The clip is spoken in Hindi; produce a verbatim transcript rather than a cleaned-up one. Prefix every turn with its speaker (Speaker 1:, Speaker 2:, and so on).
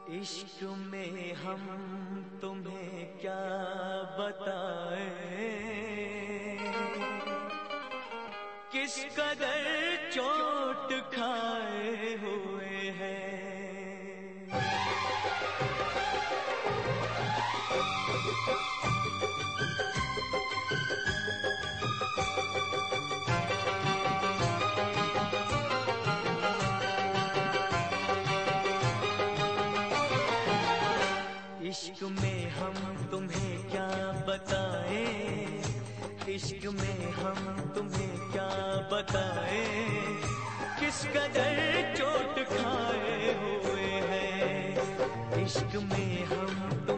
Speaker 1: इश्क में हम तुम्हें क्या बताएं, किस कदर चोट खाए हुए हैं। इश्क में हम तुम्हें क्या बताएं, इश्क में हम तुम्हें क्या बताएं, किस कदर चोट खाए हुए हैं। इश्क में हम